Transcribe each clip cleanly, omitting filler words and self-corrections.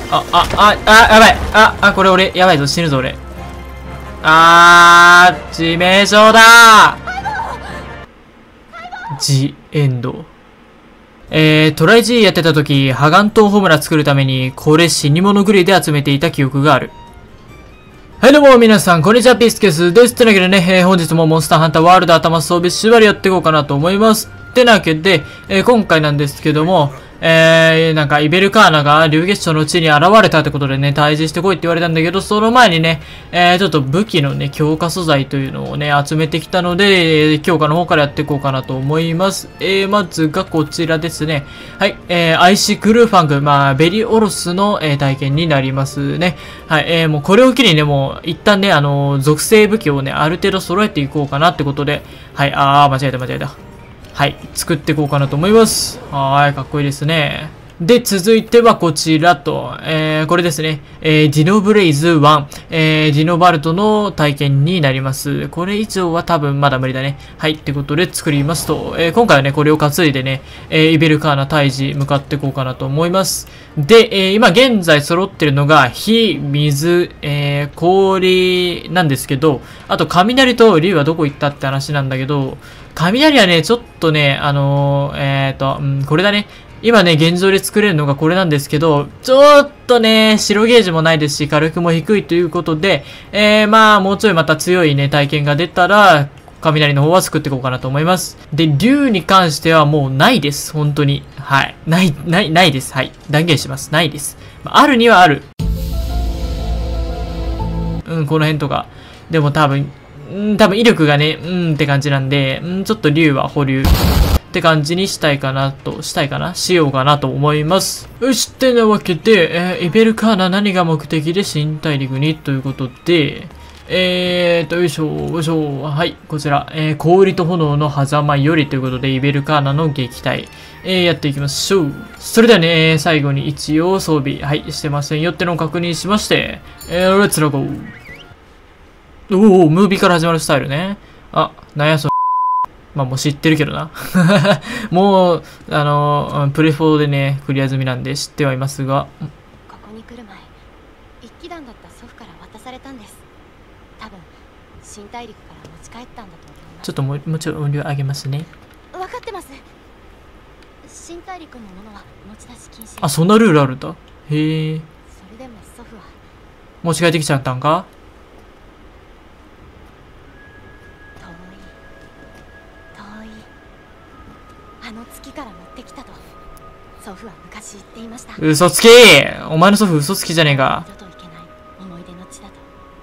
やばい。これ俺、やばいぞ、死ぬぞ、俺。致命傷だジエンド。トライ G やってた時、ハガントンホムラ作るために、これ死に物狂いで集めていた記憶がある。はいどうも皆さん、こんにちは、ピースケスです。ってなわけでね、本日もモンスターハンターワールド頭装備縛りやっていこうかなと思います。ってなわけで、今回なんですけども、なんか、イベルカーナが竜月賞の地に現れたってことでね、退治してこいって言われたんだけど、その前にね、ちょっと武器のね、強化素材というのをね、集めてきたので、強化の方からやっていこうかなと思います。まずがこちらですね。はい、アイシクルーファング、ベリオロスの、体験になりますね。はい、もうこれを機にね、もう、一旦ね、属性武器をね、ある程度揃えていこうかなってことで、はい、間違えた。はい。作っていこうかなと思います。はい。かっこいいですね。で、続いてはこちらと、これですね。ディノブレイズ1、ディノバルトの体験になります。これ以上は多分まだ無理だね。はい。ってことで作りますと、今回はね、これを担いでね、イベルカーナ退治向かっていこうかなと思います。で、今現在揃ってるのが、火、水、氷なんですけど、あと雷と竜はどこ行ったって話なんだけど、雷はね、ちょっとね、これだね。今ね、現状で作れるのがこれなんですけど、ちょっとね、白ゲージもないですし、火力も低いということで、もうちょいまた強いね、体験が出たら、雷の方は作っていこうかなと思います。で、竜に関してはもうないです。本当に。はい。ないです。はい。断言します。ないです。あるにはある。この辺とか。でも多分威力がね、って感じなんで、ちょっと竜は保留って感じにしようかなと思います。よし、ってなわけで、イベルカーナ何が目的で新大陸にということで、よいしょ、はい、こちら、氷と炎の狭間よりということで、イベルカーナの撃退、やっていきましょう。それではね、最後に一応装備、はい、してませんよってのを確認しまして、レッツラゴー。ムービーから始まるスタイルね。なんやそれ。もう知ってるけどな。もう、プレフォーでね、クリア済みなんで知ってはいますが。 ここに来る前、一騎団だった祖父から渡されたんです。多分、新大陸から持ち帰ったんだと思います。 ちょっともうちょい音量上げますね。 分かってます。新大陸のものは持ち出し禁止。 そんなルールあるんだ。へえ。 それでも祖父は。 持ち帰ってきちゃったんか？ あの月から持ってきたと祖父は昔言っていました。 嘘つき！お前の祖父嘘つきじゃねえか。 二度といけない思い出の地だと。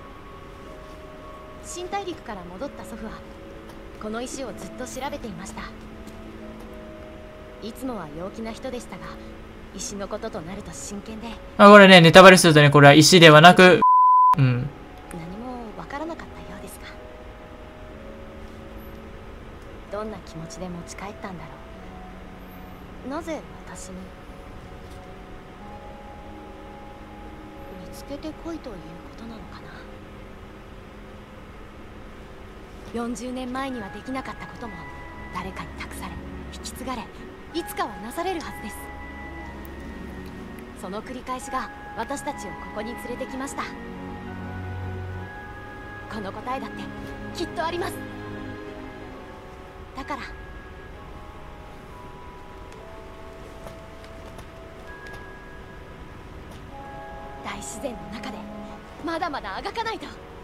新大陸から戻った祖父はこの石をずっと調べていました。いつもは陽気な人でしたが、石のこととなると真剣で。 これね、ネタバレするとね、これは石ではなく、 何もわからなかったようですが、どんな気持ちで持ち帰ったんだろう。なぜ私に見つけてこいということなのかな。40年前にはできなかったことも誰かに託され引き継がれ、いつかはなされるはずです。その繰り返しが私たちをここに連れてきました。この答えだってきっとあります。だから大自然の中でまだまだあがかないと。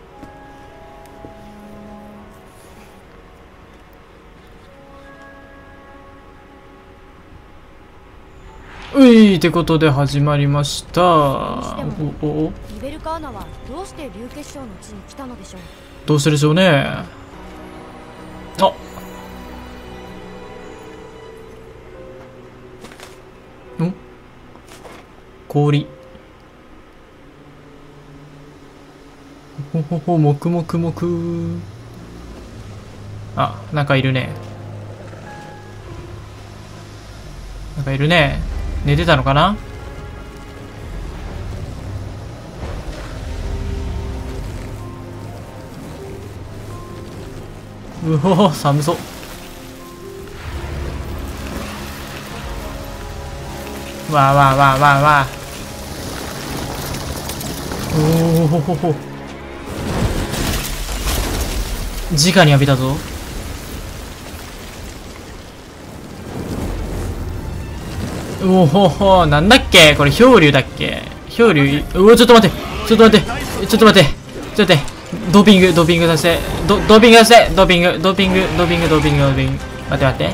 ってことで始まりました。 イベルカーナはどうして竜結晶の地に来たのでしょう。 どうしてでしょうね。氷。もくもく。なんかいるね。寝てたのかな？寒そう。 おほほほ。直に浴びたぞ。おほほ、なんだっけこれ、漂流だっけ漂流、うお、ちょっと待って、ちょっと待って、ちょっと待って、ちょっと待って、ドーピング出せ、ドーピング出せ、ドーピング、待って、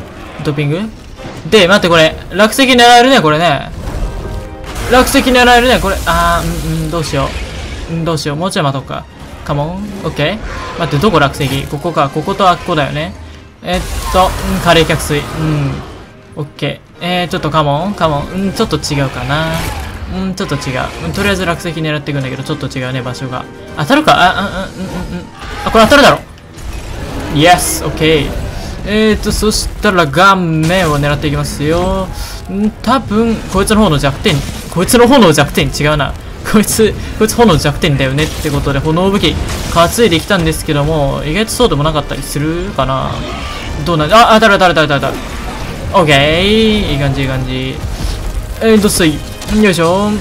ドーピングで、待って、これ、落石狙えるね、これね。落石狙えるね、これ、どうしよう。どうしよう、もうちょい待とうか。カモン、オッケー。待って、どこ落石ここか、こことあっこだよね。カレー客水。オッケー。ちょっとカモン、ちょっと違うかな。ちょっと違う。とりあえず落石狙っていくんだけど、ちょっと違うね、場所が。当たるかこれ当たるだろ。イエス、オッケー。そしたら顔面を狙っていきますよ。多分、こいつの方の弱点違うな。こいつ炎の弱点だよねってことで、炎武器担いできたんですけども、意外とそうでもなかったりするかな。どうなんだ。当たる。オッケー。いい感じ。すい。よいしょ。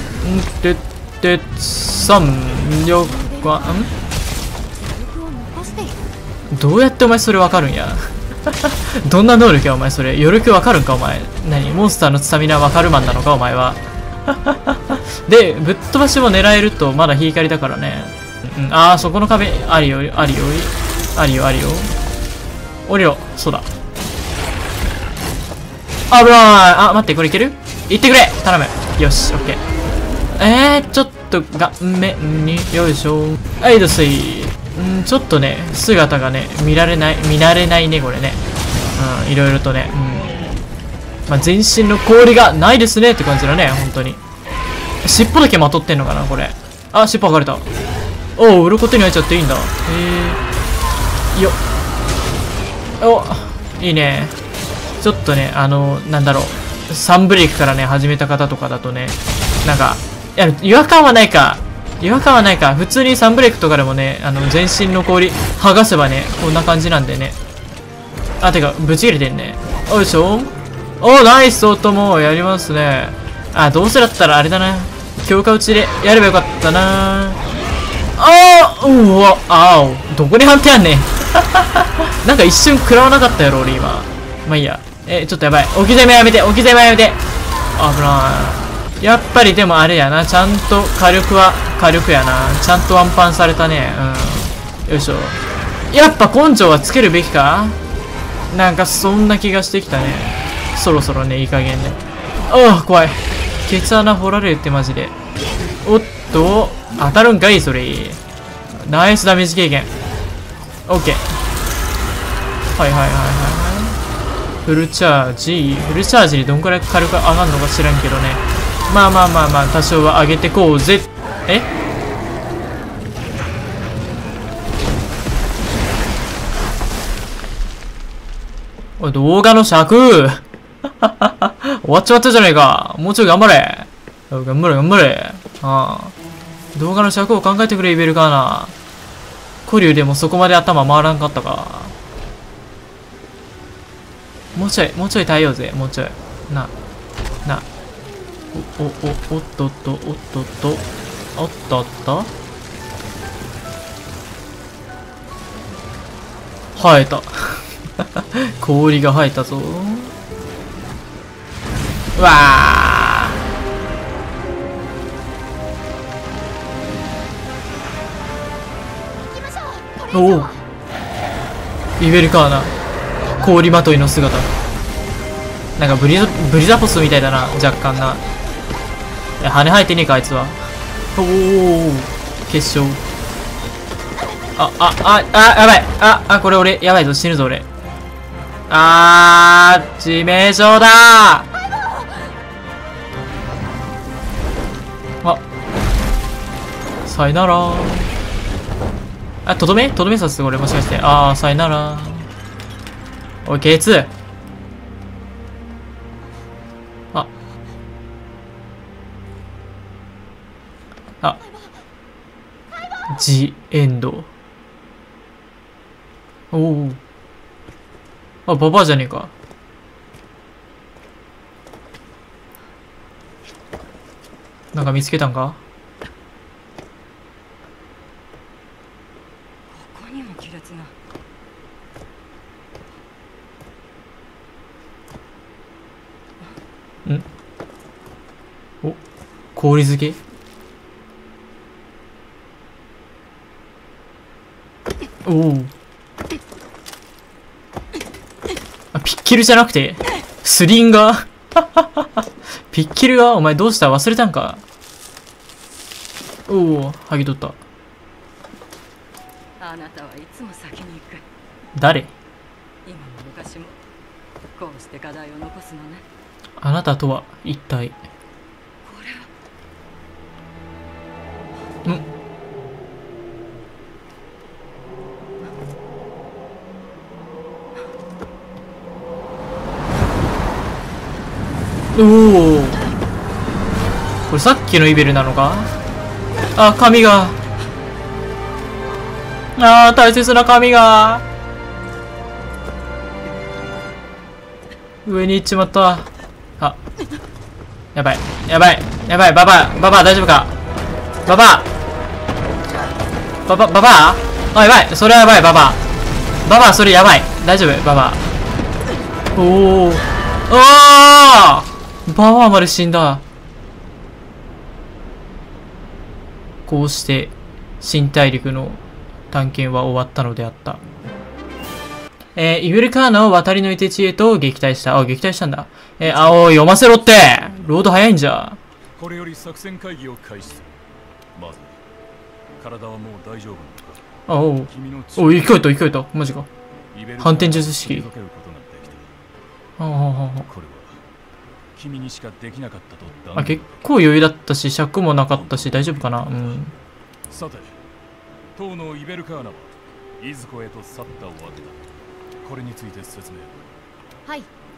どうやってお前それわかるんや。どんな能力やお前それ。余力わかるんかお前。何モンスターのスタミナわかるマンなのかお前は。で、ぶっ飛ばしも狙えるとまだ日光だからね。そこの壁、ありよ。降りろ。そうだ。危ない。待って、これいける？行ってくれ頼む。よし、オッケー。ちょっと、よいしょ。はいどすい。ちょっとね、姿がね、見慣れないね、これね。いろいろとね。全身の氷がないですねって感じだね、本当に。尻尾だけまとってんのかな、これ。尻尾剥がれた。鱗手に入っちゃっていいんだ。よっ。いいね。ちょっとね、なんだろう。サンブレイクからね、始めた方とかだとね、なんか、違和感はないか。普通にサンブレイクとかでもね、全身の氷剥がせばね、こんな感じなんでね。てか、ぶち切れてんね。よいしょ。ナイス音もやりますね。どうせだったらあれだな。強化打ちでやればよかったな。どこに判定あんねん。なんか一瞬食らわなかったやろ、俺今。まあいいや。ちょっとやばい。置き攻めやめて。危ない。やっぱりでもあれやな。ちゃんと火力やな。ちゃんとワンパンされたね。よいしょ。やっぱ根性はつけるべきか？なんかそんな気がしてきたね。そろそろね、いい加減ね。怖い。ケツ穴掘られるってマジで。当たるんかいそれ。ナイスダメージ経験。オッケー。フルチャージにどんくらい火力上がるのか知らんけどね。まあ、多少は上げてこうぜ。おい、動画の尺終わっちまったじゃねえか。もうちょい頑張れ。頑張れ。動画の尺を考えてくれ、イベルカーナ。古竜でもそこまで頭回らんかったか。もうちょい耐えようぜ、もうちょい。おっと。生えた。氷が生えたぞ。うわイベルカーナ。氷まといの姿。なんかブリザポスみたいだな、若干な。羽生えてねえか、あいつは。決勝。やばい。これ俺、やばいぞ、死ぬぞ、俺。致命傷ださよなら。とどめさせて、これもしかして。さよなら。おい、K2。ジエンド。ババアじゃねえか。なんか見つけたんか？ が。 んお、氷漬け。おお。あ、ピッケルじゃなくてスリンガーピッケルがお前どうした？忘れたんか？おお、剥ぎ取った。 あなたはいつも先に行く。 誰？ 今も昔もこうして課題を残すのね。 あなたとは一体。 これはん？おお、これさっきのイベルなのか？あ、髪が。あー、大切な髪が上に行っちまった。あ、やばいやばいやばい。ババア大丈夫か？ババア、あ、やばい、それはやばい。ババアそれやばい。大丈夫ババア。おお、ああ、ババアまで死んだ。こうして新大陸の探検は終わったのであった。イベルカーナを渡りのいて地へと撃退した。あ、撃退したんだ。おい、読ませろって。ロード早いんじゃ。 これより作戦会議を開始する。まず体はもう大丈夫なのか？ あ、おい、生き返った。マジか。反転術式。これは君にしかできなかったと。 あ、結構余裕だったし、尺もなかったし、大丈夫かな。うん。 さて、当のイベルカーナはいずこへと去ったわけだ。これについて説明を。 はい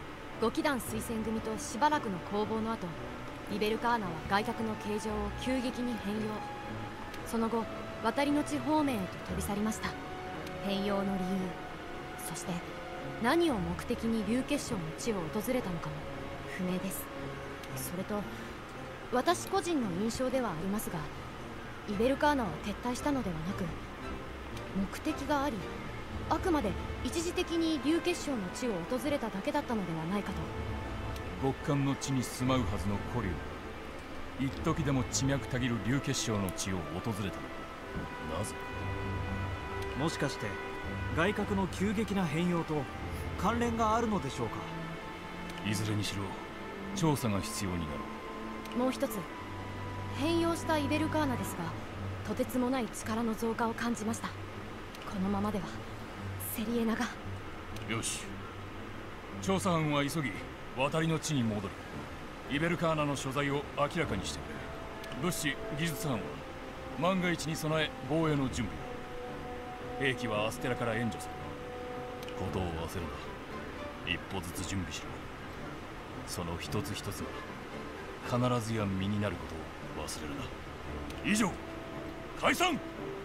、5機団推薦組としばらくの攻防の後、イベルカーナは外角の形状を急激に変容。その後、渡りの地方面へと飛び去りました。変容の理由、そして何を目的に竜結晶の地を訪れたのかも不明です。それと私個人の印象ではありますが、イベルカーナは撤退したのではなく、目的があり、あくまで一時的に竜結晶の地を訪れただけだったのではないかと。 極寒の地に住まうはずの古竜、一時でも地脈たぎる竜結晶の地を訪れたの。なぜ？ もしかして外角の急激な変容と関連があるのでしょうか？ いずれにしろ調査が必要になる。 もう一つ、変容したイベルカーナですが、とてつもない力の増加を感じました。このままではセリエナが。 よし、調査班は急ぎ渡りの地に戻る。イベルカーナの所在を明らかにしてくれ。物資技術班は万が一に備え防衛の準備。兵器はアステラから援助する。ことを忘れるな。一歩ずつ準備しろ。その一つ一つが必ずや身になることを忘れるな。以上、解散。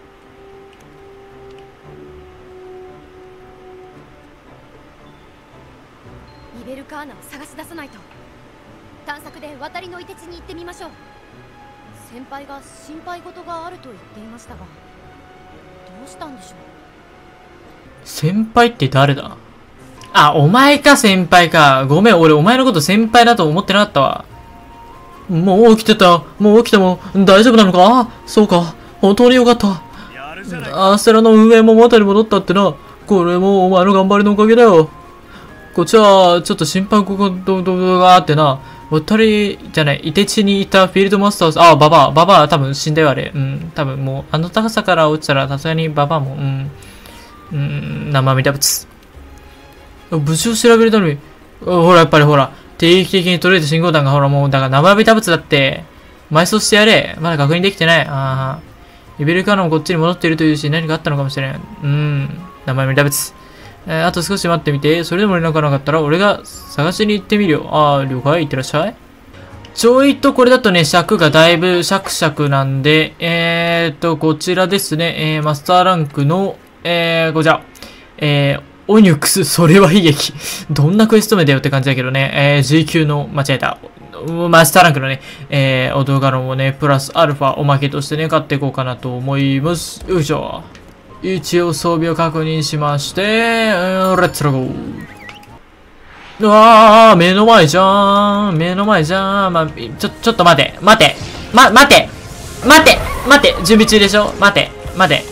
イベルカーナを探し出さないと。探索で渡りのいて地に行ってみましょう。先輩が心配事があると言っていましたが、どうしたんでしょう。 先輩って誰だ？あ、お前か、先輩か。ごめん、俺お前のこと先輩だと思ってなかったわ。もう起きてた。もう起きても大丈夫なのか？あ、そうか。本当によかった。アステラの運営も元に戻ったってな。これもお前の頑張りのおかげだよ。こっちはちょっと心配事があってな。渡りじゃない、いて地にいたフィールドマスターズ、あ、ババア多分死んだよ、あれ。うん、多分もう、あの高さから落ちたら、さすがにババアも、生身打仏。無事を調べるために、ほら、やっぱりほら、定期的に取れた信号弾がほら、もう、だから生身打仏だって、埋葬してやれ。まだ確認できてない。ああ。イベルカーナもこっちに戻っているというし、何かあったのかもしれん。生身打仏。あと少し待ってみて。それでも連絡がなかったら、俺が探しに行ってみるよ。ああ、了解。いってらっしゃい。ちょいと、これだとね、尺がだいぶシャクシャクなんで、こちらですね、マスターランクの、こちら、オニュクス、それは悲劇。どんなクエスト名だよって感じだけどね、G 級の、間違えた。マスターランクのね、オドガロンをね、プラスアルファおまけとしてね、買っていこうかなと思います。よいしょ。 一応装備を確認しまして、レッツゴー。うわー、目の前じゃん。目の前じゃん。まあ、ちょっと待て。待て。待て。準備中でしょ。待て。待て。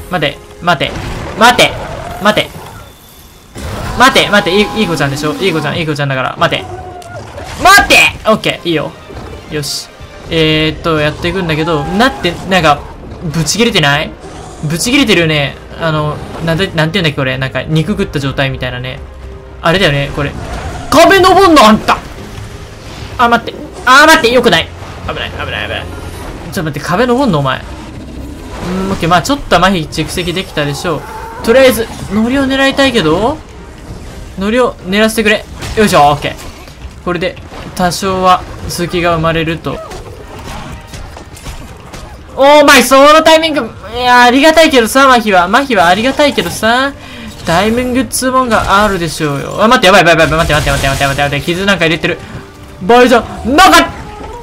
いい子ちゃんでしょ。いい子ちゃんだから。待て。オッケー、いいよ。よし。やっていくんだけど、なんか、ぶち切れてない？ぶち切れてるよね。なんて言うんだっけ、これ。なんか、肉食った状態みたいなね。あれだよね、これ。壁登んのあんた！待って、よくない。危ない。ちょっと待って、壁登んのお前。オッケー、まあちょっと麻痺蓄積できたでしょう。とりあえず、ノリを狙いたいけど、ノリを狙わせてくれ。よいしょ、オッケー。これで、多少は、隙が生まれると。お前、そのタイミング、いや、ありがたいけどさ、麻痺はありがたいけどさ、タイミングっつうもんがあるでしょうよ。待って、やばい、待って、傷なんか入れてる。バイじゃん、なんか、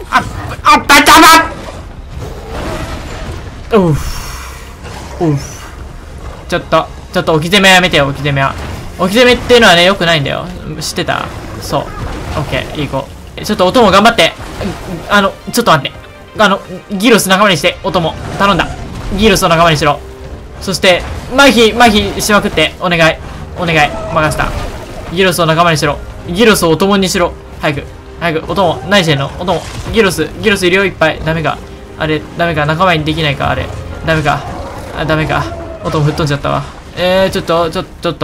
ちょっと、置き攻めやめてよ、置き攻めは。置き攻めっていうのはね、良くないんだよ。知ってた？そう。オッケー、いい子。ちょっと、お供頑張って。ちょっと待って。ギロス仲間にして、お供。頼んだ。ギロスを仲間にしろ。そして、麻痺しまくって、お願い。任せた。ギロスを仲間にしろ。ギロスをお供にしろ。早く、お供。何してんの？お供。ギロスいるよ、いっぱい。ダメか。あれ、ダメか。仲間にできないか、あれ。ダメか。お供吹っ飛んじゃったわ。ちょっと。オ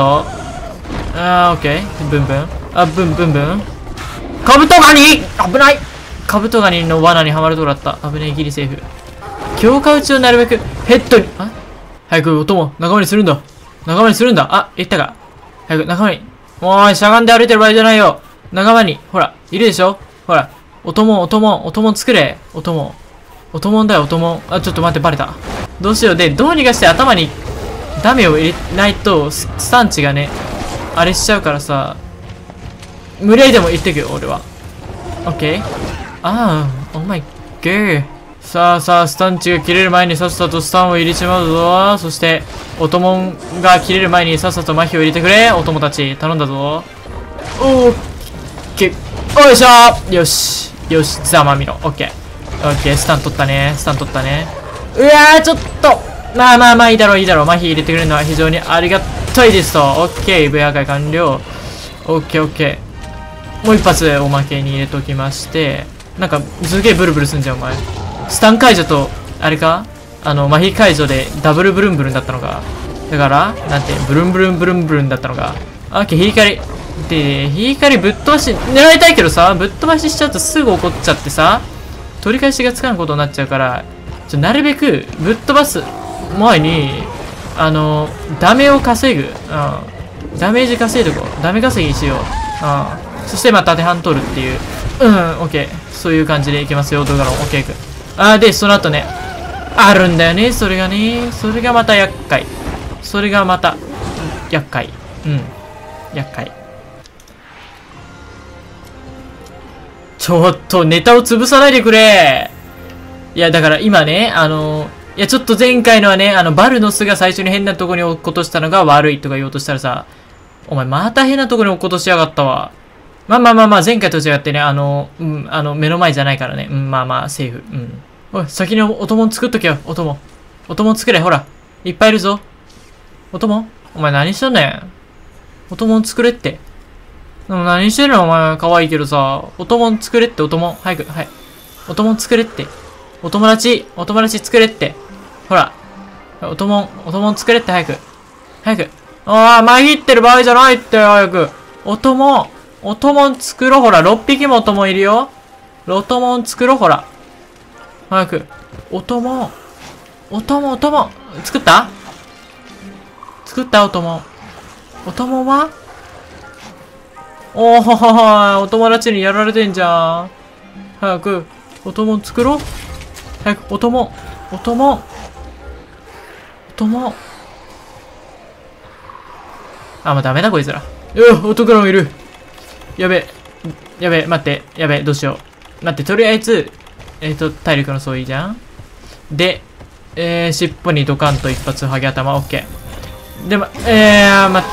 ッケー。ブンブン。カブトガニ！危ない！カブトガニの罠にはまるとこだった。危ねえ、ギリセーフ。強化打ちをなるべくヘッドに。早く、お供、仲間にするんだ。言ったか。早く、仲間に。おい、しゃがんで歩いてる場合じゃないよ。仲間に。ほら、いるでしょ？ほら、お供作れ。お供だよ、お供。ちょっと待って、バレた。どうしよう。で、どうにかして頭にダメを入れないと、スタンチがね、あれしちゃうからさ、無理やりでも言ってくよ、俺は。オッケー。オーマイガー。さあ、スタンチが切れる前にさっさとスタンを入れちまうぞ。そして、お供が切れる前にさっさと麻痺を入れてくれ。お供たち、頼んだぞ。オッケー。よいしょ。よし、ざまみろ。オッケー。スタン取ったね。うわー、ちょっと。まあ、いいだろう。麻痺入れてくれるのは非常にありがたいですと。オッケー、EV 破壊完了。オッケー。もう一発おまけに入れときまして、なんか、すげえブルブルすんじゃん、お前。スタン解除と、あれか麻痺解除でダブルブルンブルンだったのか。だから、なんて、ブルンブルンだったのか。オッケー、ヒリカリ。で、ヒリカリぶっ飛ばし、狙いたいけどさ、ぶっ飛ばししちゃうとすぐ怒っちゃってさ、取り返しがつかんことになっちゃうから、なるべくぶっ飛ばす前に、ダメを稼ぐ。ダメージ稼いでこう。ダメ稼ぎしよう。そしてまた縦半取るっていう。オッケー。そういう感じでいきますよ、動画の。オッケー。で、その後ね、あるんだよね、それがね。それがまた厄介。厄介。ちょっと、ネタを潰さないでくれ。いや、だから今ね、いや、ちょっと前回のはね、バルノスが最初に変なとこに落っことしたのが悪いとか言おうとしたらさ、お前また変なとこに落っことしやがったわ。まあ、前回と違ってね、目の前じゃないからね。セーフ。おい、先にお供作っとけよ、お供作れ、ほら。いっぱいいるぞ。お供？お前何しとんねん。お供作れって。でも何してんのお前、可愛いけどさ。お供作れって、お供。早く、はい。お供作れって。お友達作れって。ほら。お供作れって、早く。麻痺ってる場合じゃないって、早く。お供作ろう、ほら。6匹もお供いるよ。お供作ろう、ほら。早く。お供。作ったお供。お供はお友達にやられてんじゃん。早く、お供作ろう。早く、お供。もうダメだ、こいつら。男らもいる。やべえ、待って、どうしよう。待って、とりあえず、体力の相違じゃん。で、 尻尾にドカンと一発ハゲ頭。オッケー。でも、待って。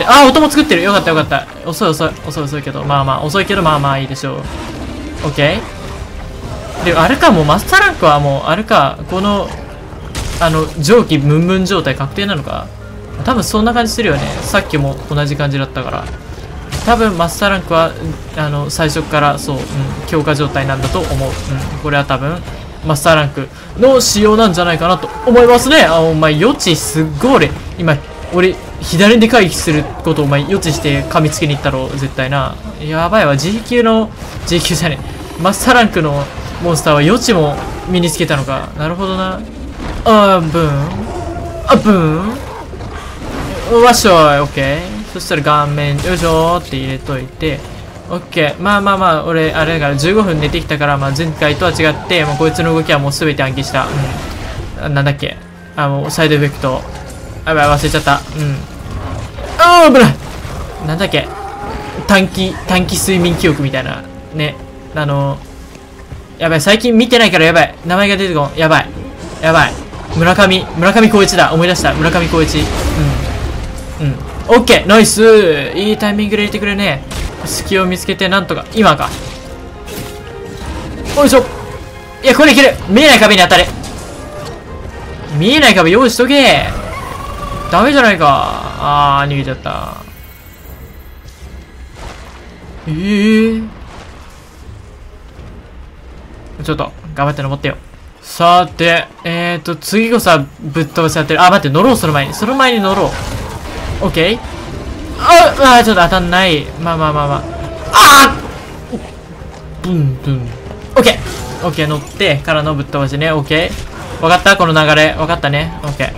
あ、音も作ってる。よかったよかった。遅いけど。まあまあ、遅いけど、まあまあいいでしょう。オッケー。で、あれか、もうマスターランクはもう、あれか、この、蒸気ムンムン状態確定なのか。多分そんな感じするよね。さっきも同じ感じだったから。多分マスターランクは、最初からそう、強化状態なんだと思う。これは多分、マスターランクの仕様なんじゃないかなと思いますね。お前、予知すっごい俺、左で回避することをお前予知して噛みつけに行ったろ、絶対な。やばいわ、G 級じゃねえ。マスターランクのモンスターは予知も身につけたのか。なるほどな。ブーン。わっしょい、オッケー。そしたら顔面、よいしょーって入れといて、オッケー。まあ、俺、あれだから15分寝てきたから、前回とは違って、こいつの動きはもうすべて暗記した。なんだっけ。もう、サイドエフェクト。やばい、忘れちゃった。危ない。なんだっけ。短期睡眠記憶みたいな。ね。やばい、最近見てないからやばい。名前が出てこん。やばい。村上光一だ。思い出した。村上光一。オッケー、ナイス。いいタイミングで入れてくれね。隙を見つけて、なんとか。今か。よいしょ。いや、これいける。見えない壁に当たれ。見えない壁用意しとけ。ダメじゃないか。逃げちゃった。ちょっと、頑張って登ってよ。さて、次こそはぶっ飛ばしちゃってる。待って、乗ろう、その前に乗ろう。オッケー。ちょっと当たんない。まあ。ブン。オッケー、乗ってからのぶっ飛ばしね。オッケー。わかったこの流れ。わかったね。オッケ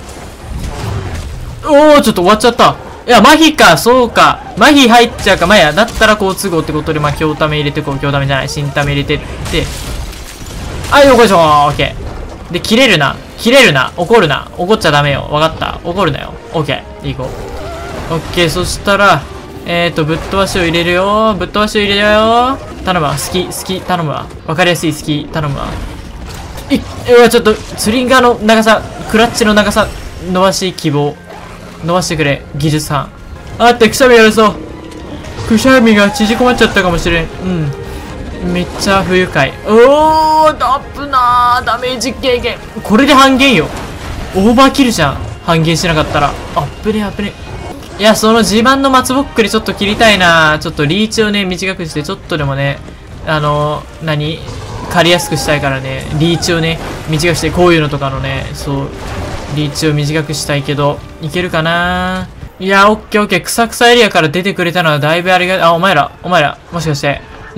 ー。ちょっと終わっちゃった。いや、麻痺か、そうか。麻痺入っちゃうか。だったら好都合ってことで、強ため入れてこう。強ためじゃない。新ため入れてって。よこいしょー。オッケー。で、切れるな。怒るな。怒っちゃダメよ。わかった。怒るなよ。オッケー。行こう。オッケー。そしたら、ぶっ飛ばしを入れるよ。頼むわ。好き。頼むわ。わかりやすい好き。頼むわ。ちょっと、スリンガーの長さ、クラッチの長さ、伸ばし希望。伸ばしてくれ。技術班。くしゃみやるぞ。くしゃみが縮こまっちゃったかもしれん。めっちゃ不愉快。ダメージ軽減。これで半減よ。オーバーキルじゃん。半減しなかったら。危ね。いや、その自慢の松ぼっくりちょっと切りたいな。ちょっとリーチをね、短くして、ちょっとでもね、借りやすくしたいからね、リーチをね、短くして、こういうのとかのね、そう、リーチを短くしたいけど、いけるかないや、オッケー。草エリアから出てくれたのはだいぶありがたい。お前ら、もしかして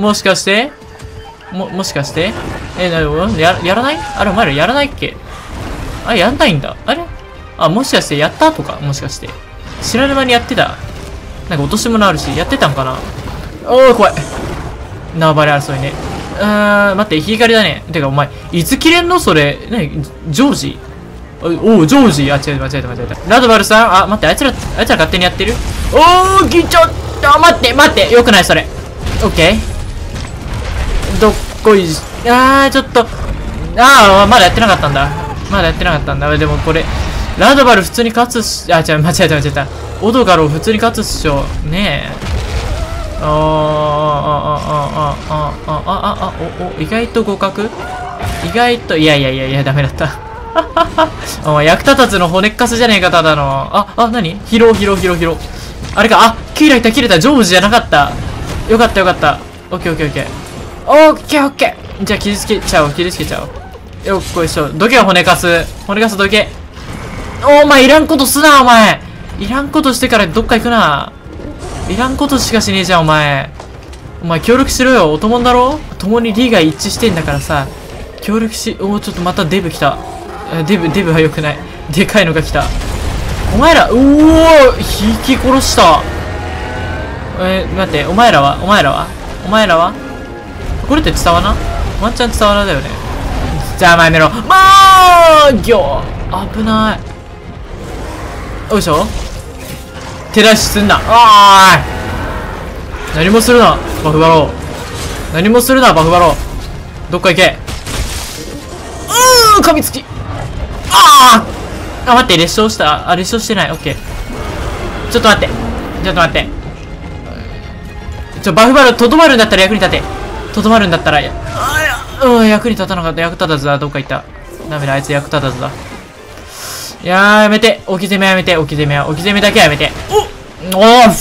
やらないお前らやらないっけやんないんだ。もしかしてやったとかもしかして。知らぬ間にやってた。なんか落とし物あるし、やってたんかな。怖い。縄張り争いね。待って、日狩りだね。てか、お前、いつ切れんのそれ。ジョージジョージ。間違えた。ラドバルさん。待って、あいつら勝手にやってる。来ちゃった。待って。よくない、それ。オッケー。どっこい。ちょっと。まだやってなかったんだ。でもこれ、ラドバル普通に勝つし、間違えた。オドガロ普通に勝つっしょ。ねえ。意外と互角？いや、ダメだった。お前、役立たずの骨っかすじゃねえか、ただの。何？疲労。あれか、切れた。ジョージじゃなかった。よかった。オッケー。じゃあ、傷つけちゃおう。よっこいしょ。どけよ、骨かすどけ。お前、いらんことすな、お前。いらんことしてからどっか行くな。いらんことしかしねえじゃん、お前。協力しろよ。おともんだろ？共に利が一致してんだからさ。協力し、ちょっとまたデブ来た。デブは良くない。でかいのが来た。お前ら、引き殺した。待って、お前らはこれって伝わな？ワンチャン伝わなだよね。じゃあ、前めろ。危ない。よいしょ。手出しすんな。何もするな、バフバロー。どっか行け。噛みつき。 ああ待って、列車した。あ、列車してない。オッケー。ちょっと待って。ちょっと待って。バフバル、とどまるんだったら役に立て。とどまるんだったら、役に立たなかった。役立たずだ。どっか行った。ダメだ、あいつ役立たずだ。いやー、やめて。置き攻めやめて。置き攻めだけはやめて。お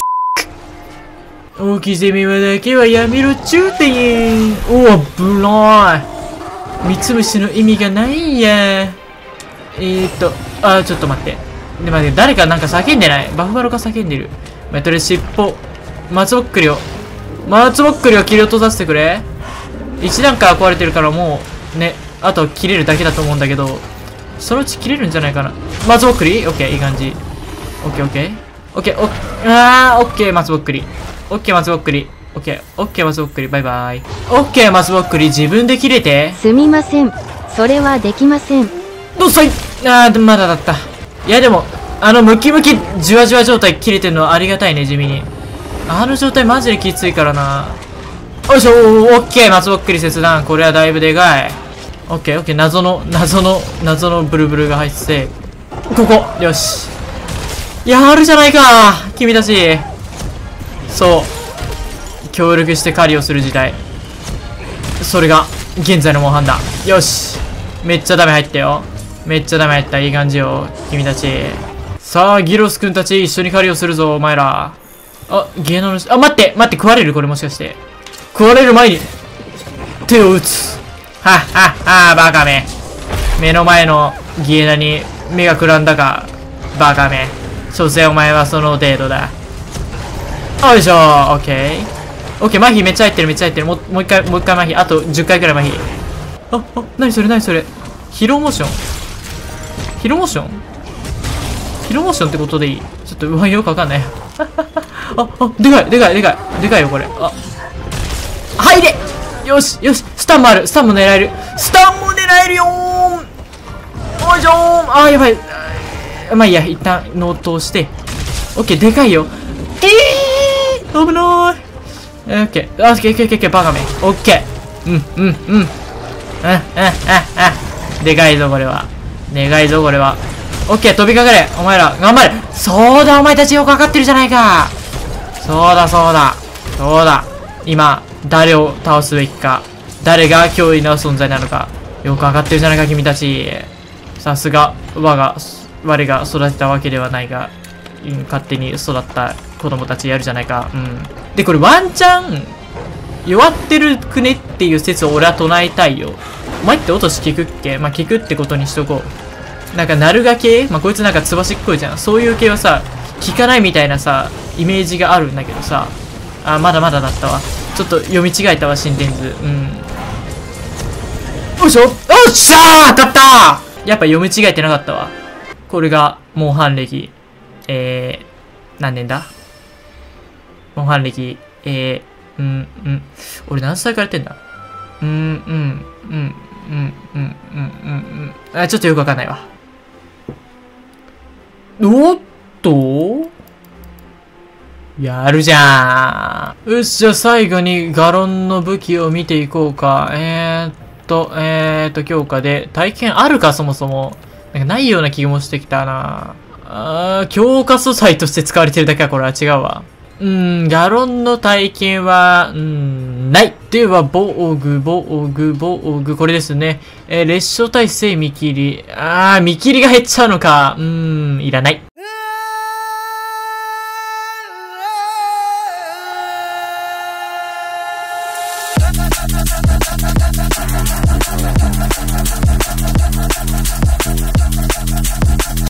置き攻めだけはやめろっちゅうてん。おお、ぶらーい。三つ虫の意味がないんや。ちょっと待って。で、待って、誰かなんか叫んでない？バフバロが叫んでる。とりあえず尻尾。松ぼっくりを切り落とさせてくれ。一段階壊れてるからもう、ね、あと切れるだけだと思うんだけど、そのうち切れるんじゃないかな。松ぼっくり？オッケー、いい感じ。オッケー、オッケー。オッケー、オッケー、松ぼっくり。オッケー、松ぼっくり。オッケー、オッケー、松ぼっくり。バイバイ。オッケー、松ぼっくり。自分で切れて。 すみません。それはできません。 どうさい。まだだった。いやでも、ムキムキ、じわじわ状態切れてるのはありがたいね、地味に。あの状態マジできついからな。よいしょ、オッケー、松ぼっくり切断。これはだいぶでかい。オッケー、オッケー、謎のブルブルが入ってて。ここ、よし。やるじゃないか、君たち。そう。協力して狩りをする時代。それが、現在の模範だ。よし。めっちゃダメ入ったよ。めっちゃダメ入った。いい感じよ。君たち。さあ、ギロス君たち、一緒に狩りをするぞ、お前ら。あ、芸能の、待って、食われるこれもしかして。食われる前に、手を打つ。はっはっは、バカめ。目の前のギエナに目がくらんだか、バカめ。所詮お前はその程度だ。よいしょ、オッケー。オッケー、麻痺めっちゃ入ってる、もう一回麻痺。あと10回くらい麻痺。何それヒロモーションってことでいい？ちょっと、よくわかんない。でかいよ、これ。入れ！よし、スタンもある。スタンも狙えるよーん！おいしょーん！やばい。まあいいや、一旦、納刀して。オッケー、でかいよ。危ない。オッケー、バカめ。オッケー。でかいぞ、これは。オッケー、飛びかかれ。お前ら、頑張れ。そうだ、お前たちよくわかってるじゃないか。そうだ。今、誰を倒すべきか。誰が脅威の存在なのか。よくわかってるじゃないか、君たち。さすが、我が育てたわけではないが、勝手に育った子供たちやるじゃないか。で、これワンチャン、弱ってるくねっていう説を俺は唱えたいよ。お前って落とし聞くっけ？聞くってことにしとこう。なんか、ナルガ系？こいつなんかつばしっこいじゃん。そういう系はさ、聞かないみたいなさ、イメージがあるんだけどさ。まだだったわ。ちょっと読み違えたわ、心電図。よいしょ！よっしゃー！勝ったー！やっぱ読み違えてなかったわ。これが、モンハン歴。何年だ？モンハン歴、俺何歳からやってんだ？ちょっとよくわかんないわ。おっと？やるじゃーん。よっしゃ、最後にガロンの武器を見ていこうか。強化で、体験あるか、そもそも。なんかないような気もしてきたな。強化素材として使われてるだけはこれは違うわ。ガロンの体験は、ない。では、防具、これですね。列車耐性見切り。見切りが減っちゃうのか。いらない。